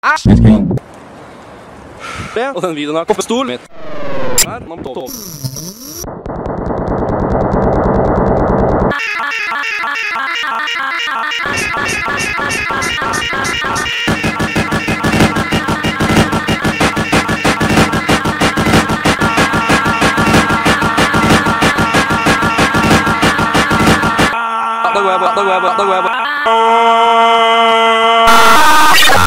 Og den videoen har kommet på stolen mitt. Her, nå på topp. Da går jeg bare.